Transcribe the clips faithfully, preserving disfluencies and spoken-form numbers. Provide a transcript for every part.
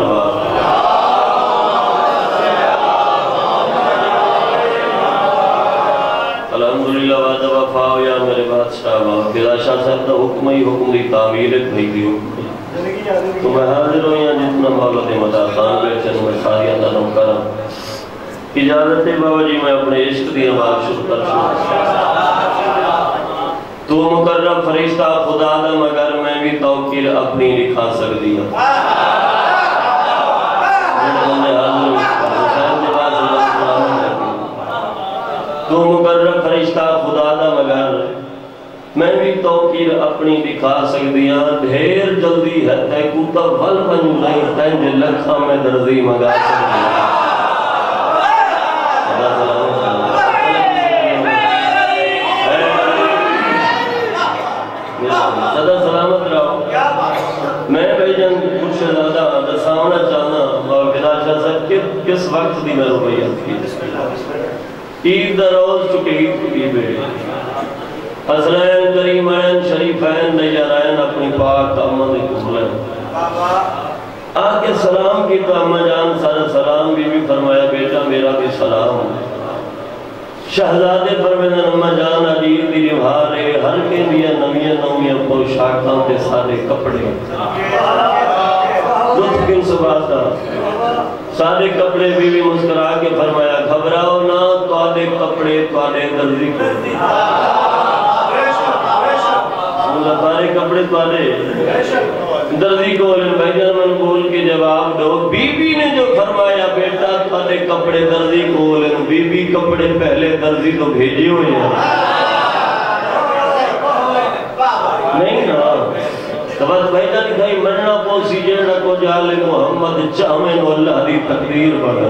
الحمدللہ وعدہ وفاو یا میرے بادشاہ بلا شاہ صاحب دا حکم ہی حکم دی تعمیل بھائی دی حکم تو میں حاضر ہوں یا جتنا مولا دے مدار خان بیٹھے میں ساری اللہ نو کرم اجازت بابا جی میں اپنے عشق دی آواز شروع کر شروع تو مقرب فرشتہ خدا دا مگر میں بھی توقیر اپنی لکھا سکتی ہوں تو مقرب فرشتہ خدا دا مگر میں بھی توقیر اپنی دکھا سکتی ہوں ڈھیر جلدی ہے تے کوتا ول بنو نہیں تینج لکھا میں درزی مگا سکتی ہوں صدا سلامت رہو میں بھائی جان کچھ زیادہ دساؤنا چاہنا اور بلا شاہ صاحب کس وقت دی میں رویت کی عید دروز چکے عید کی بیڑی حسنین کریمین شریفین نیارین اپنی پاک امد کملین آکے سلام کی تو امہ جان سارا سلام بھی بھی فرمایا بیٹا میرا بھی سلام شہزادے پرویدن امہ جان عجیب دی جوہارے ہر کے دیا نمیہ نمیہ پوشاکاں تے سارے کپڑے لطف کن سباتا سارے کپڑے بھی بھی مسکرا کے فرمایا گھبراؤ نہ تو آدھے کپڑے تو آدھے درزی کو سارے کپڑے تو آدھے درزی کو بھائی جان من بول کے جواب دو بی بی نے جو فرمایا بیٹا تو آدھے کپڑے درزی کو بی بی کپڑے پہلے درزی تو بھیجی ہوئے ہیں نہیں نا بس بھائی جان کہیں مرنا پوسی جیڑا کو جالے محمد چاہمیں و اللہ دی تقدیر بڑھا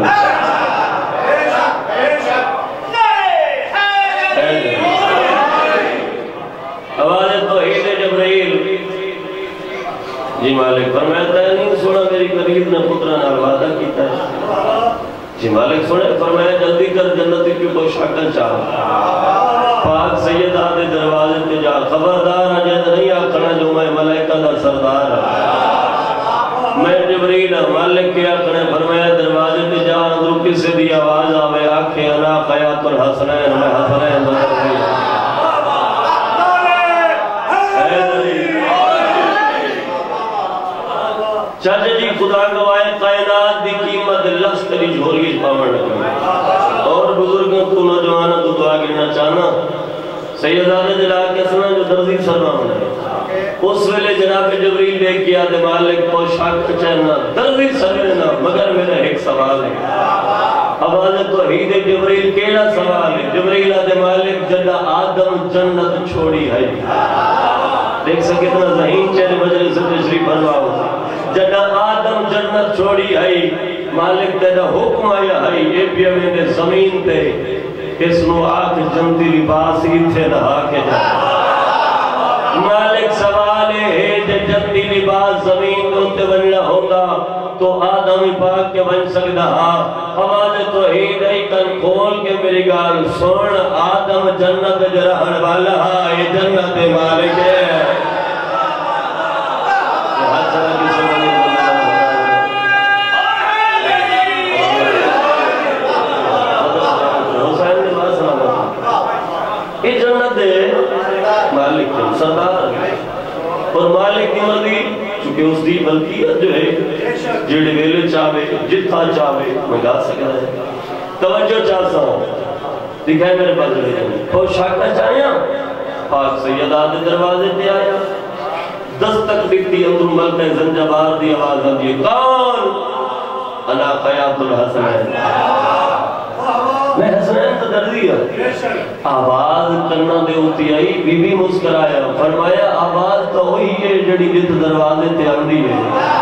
آواز توحید جبرائیل جی مالک فرماتا ہے نہیں سونا میری قریب نے پتران آروادا کیتا ہے جی مالک سونے فرمایا جلدی کر جنتی کی کوئی شاکن چاہ پاک سید آدھے دروازے تے جا خبردار آجید نہیں آکھنا جو میں ملائکہ دا سردار میں جبریل مالک کے آکھنے فرمایا دروازے تے جا اندرو کسی دی آواز آوے آکھے انا قیات الحسنین میں حسنین بدر گئی چاچا جی خدا گوائے کائنات دی قیمت لفظ تری جھولی پاور لگا اور بزرگوں کو نوجوانہ تو دعا گرنا چاہنا سیدانہ جلال کے سنہ جو درزی سرمان ہے اس ویلے جناب جبریل دیکھ کیا دے مالک پوشاک چہنا درزی سرنا مگر میرا ایک سوال ہے آواز توحید جبریل کیڑا سوال ہے جبریل دے مالک جنہ آدم جنت چھوڑی ہے دیکھ سکے اتنا ذہین چہرے بجرے سے تشریف فرماؤ جنہ آدم جنت چھوڑی ہے مالک تیرا حکم آیا ہے یہ پیوے دے زمین تے اس نو آج جنتی لباس ہی تھے نہا کے جا مالک سوال ہے جے جنتی لباس زمین دونتے بننا ہوگا تو آدم پاک کے بن سکتا آواز توحید ہے کن کھول کے میری گال سن آدم جنت جرہن والا یہ جنت مالک ہے یہ جنت مالک کے سردار اور مالک کی مرضی چونکہ اس دی ملکیت جو ہے جیڑے ویلے چاہوے جتھا چاہوے منگا سکتا ہے توجہ چاہتا ہوں دکھائے میرے پاس رہے ہیں پوشاکہ چاہیا پاک سیدہ دے دروازے تے آیا دستک دکھتی اندر ملکہ زنجبار دی آواز آدھی کون انا قیات الحسنین میں حسنین تو در دیا آواز کرنا دے ہوتی آئی بی بی مسکرایا فرمایا آواز تو ہوئی ہے جڑی جت دروازے تے آندی ہے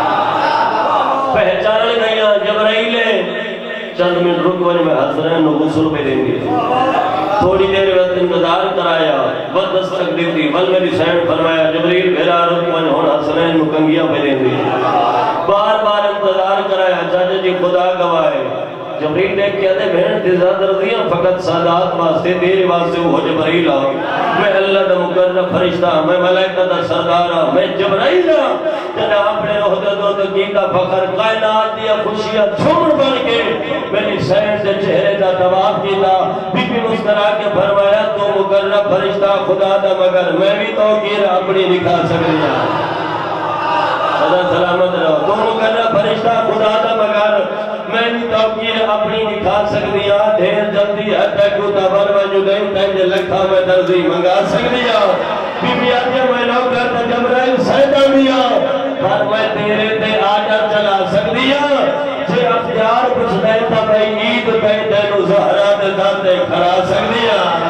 پہچان گیا جبرائیل ہے چند منٹ رک وجہ میں حسنین نو غسل میں دیں گے تھوڑی دیر وقت انتظار کرایا ود دستک دیتی ول میری سینڈ فرمایا جبریل بھیرا رک وجہ ہون حسنین نو کنگیا میں دیں گے بار بار انتظار کرایا چاچا جی خدا گوائے جبریل دیکھ کیا دے بہن تیزہ درزیاں فقط سادات واسطے تیرے واسطے وہ جبرائیل آؤں میں اللہ دا مقرر فرشتہ میں ملائکہ دا سردارہ میں جبرائیل جنہ اپنے عہدے دو تو کیتا فخر کائنات دیا خوشیاں چھوڑ بن کے میری شہر سے چہرے دا دواب کیتا بی بی مسکرا کے فرمایا تو مقرب فرشتہ خدا دا مگر میں بھی تو گیر اپنی دکھا سکتی ہوں خدا سلامت رہو تو مقرب فرشتہ خدا دا مگر میں بھی تو گیر اپنی دکھا سکتی ہوں دھیر جلدی ہے تیکو تبر و جدئی تینجے لکھا میں درزی منگا سکتی ہوں بی بی آدیا میں لوگ کرتا جبرائیل سیدہ دیا پر میں تیرے تے آجا چلا سکتی ہوں جے اختیار کچھ دیتا بھئی عید پہ تینو زہرہ دے داتے کھڑا سکتی ہوں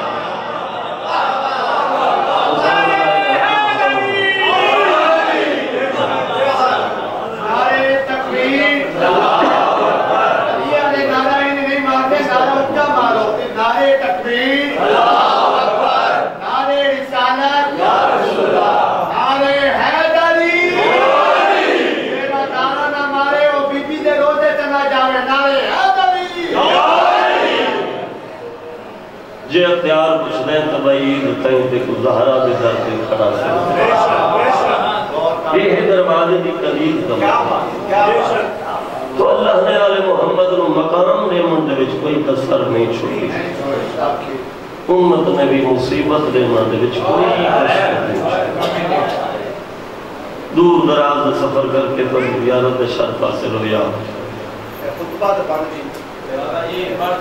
جے اختیار کچھ دیں تبعید تین تے کو زہرہ دے در تے کھڑا سکتے یہ ہے دروازے دی قدید کا تو اللہ نے آل محمد نو مقام دے من دے وچ کوئی کسر نہیں چھوڑی امت نے بھی مصیبت دے من دے وچ کوئی کسر نہیں چھوڑی دور دراز سفر کر کے پر زیارت شرف حاصل ہویا خطبہ دے پڑھ دی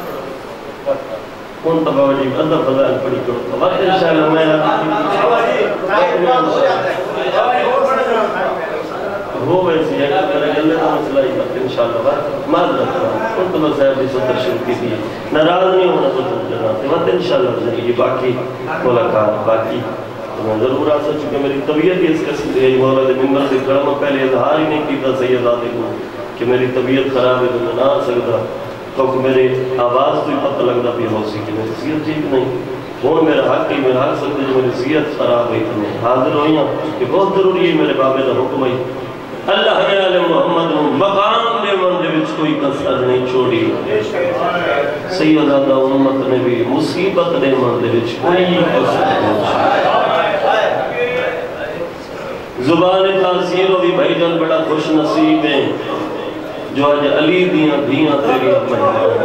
کون تباہ جی اندر فضائل پڑی کرو وقت انشاءاللہ میں ہو ویسی ہے کہ میرے گلے کا مسئلہ ہی وقت انشاءاللہ معذرت کرا کون تباہ صاحب بھی ستر شروع کی تھی ناراض نہیں ہونا تو تم جناتے وقت انشاءاللہ زندگی باقی ملاقات باقی تو میں ضرور آ سکتا کہ میری طبیعت ہی اس قسم سے ہے مولد ممبر سے کرم پہلے اظہار ہی نہیں کیتا سیداتے کو کہ میری طبیعت خراب ہے تو میں نہ آ سکتا تو کہ میرے آواز تو ہی پتہ لگنا بھی ہو سی کہ میری صحت ٹھیک نہیں کون میرا حق ہی میرا حق سکتے جو میری صحت خراب ہے تو میں حاضر ہوئی ہوں کہ بہت ضروری ہے میرے بابے کا حکم ہے اللہ علیہ محمد مقام دے من دے وچ کوئی کسر نہیں چھوڑی سیدہ امت نے بھی مصیبت دے من دے وچ کوئی کسر نہیں چھوڑی زبان تاثیر بھی بھائی جان بڑا خوش نصیب ہے جو آج علی دیاں دیاں تیری مہمان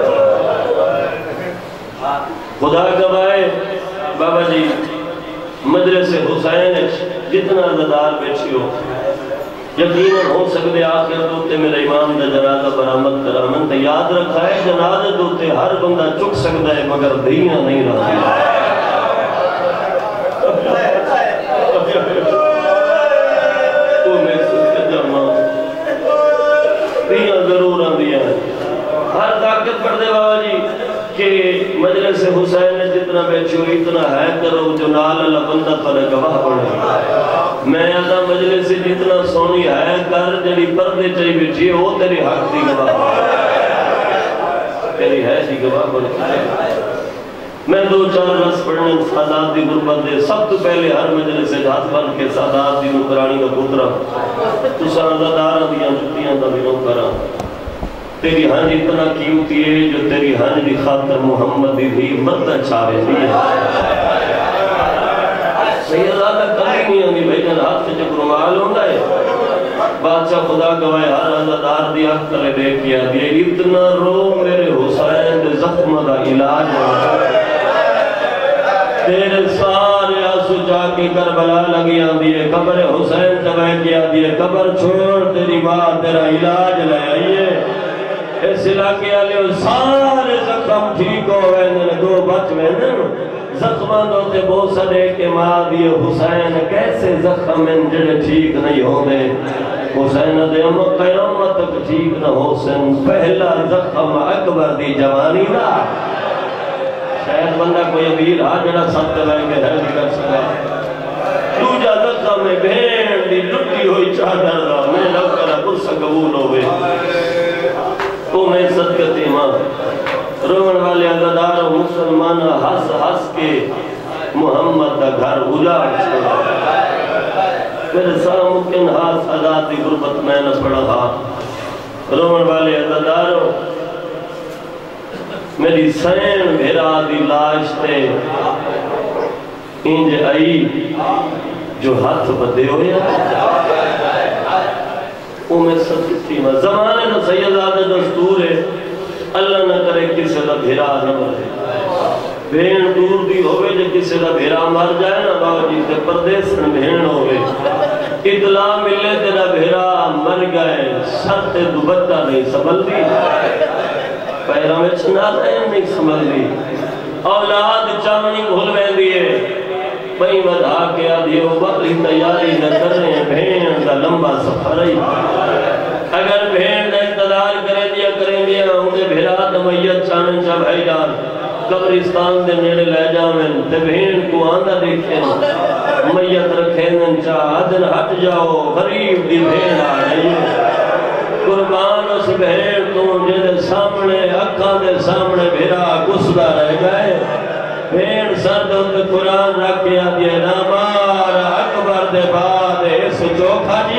خدا گوائے بابا جی مجلس حسین جتنا عزدار بیٹھی ہو یقیناً ہو سکتے آخر دوتے میرے امام دا جنازہ برآمد کرا من تے یاد رکھا ہے جنازہ دوتے ہر بندہ چک سکتا ہے مگر دیاں نہیں رہتی تو میں سکتے جمع دیاں ضرور آندیاں ہر طاقت پڑھ دے بابا جی کہ مجلس حسین جتنا بیچو اتنا ہے کرو جو نال اللہ بندہ پر گواہ پڑھے میں آدھا مجلس جتنا سونی ہے کر جڑی پردے چاہی بیٹھی ہے وہ تیری حق دی گواہ تیری ہے جی گواہ پڑھے میں دو چار رس پڑھنے سادات دی غربت دے سب تو پہلے ہر مجلس ہاتھ بن کے سادات دی نکرانی کا پترا تو سادہ دارہ دیاں جتیاں دا بھی نکرا تیری ہنج اتنا کیوتی ہے جو تیری ہنج دی خاطر محمد دی مدہ چاہے دی ہے سیدہ کلی نہیں آنی بھائی جن ہاتھ سے جب رمال ہوندہ ہے بادشاہ خدا گوائے ہر عزدار دی اکتر دے کیا دیا اتنا رو میرے حسین دے زخم دا علاج ہے تیرے سارے آسو جا کے کربلا لگی آندی ہے قبر حسین تباہ کیا دی ہے قبر چھوڑ تیری ماں تیرا علاج لے آئیے اس علاقے آلے سارے زخم ٹھیک ہو ویندن دو بچ ویندن زخمان دوتے بہت سڑے کے ماں دیئے حسین کیسے زخم ان جڑے ٹھیک نہیں ہو دے حسین دے ہم قیامت تک ٹھیک نہ ہو سن پہلا زخم اکبر دی جوانی دا شاید بندہ کوئی امیر ہاں جڑا سب دلائی کے ہے نہیں کر سکا دوجہ زخم میں بھین دی لٹی ہوئی چادر دا میں لو کرا قرصہ قبول ہوئے تو میں صدقتی ماں رومن والے عزدار و مسلمان ہس ہس کے محمد دا گھر اجاڑ چھوڑا میرے سارا ممکن ہاتھ عذاتی غربت میں نہ پڑا ہاتھ رومن والے عزدار میری سین بھیرا دی لاش تے انج آئی جو ہاتھ بدے ہویا میں سکتی میں زمانے کا سیدادہ دستور ہے اللہ نہ کرے کسی کا بھیرا نہ مرے بہن دور دی ہوئے جو کسی کا بھیرا مر جائے نا بابا جی تے پردیس بہن ہوئے اطلاع ملے تیرا بھیرا مر گئے سر تے دوبتہ نہیں سنبھل دی پیروں میں چھنا نہیں سنبھل دی اولاد چاونی بھول میں دیئے بھئی ودھا کے آدھیو بکری تیاری نہ کر رہے ہیں بھین دا لمبا سفر ہے اگر بھین دا اقتدار کرے دیا کریں گے انہیں بھیرات میت چانن چا بھائی جان قبرستان دے نیڑے لے جاویں تے بھین کو آندہ دیکھیں میت رکھیں چا آدھن ہٹ جاؤ غریب دی بھین آ رہی قربان اس بھین تو جنہیں سامنے اکھاں دے سامنے بھیرا گسدہ رہ گئے بھین سرد ان قرآن رکھیا دیا نامار اکبر دے بعد اس چوکھا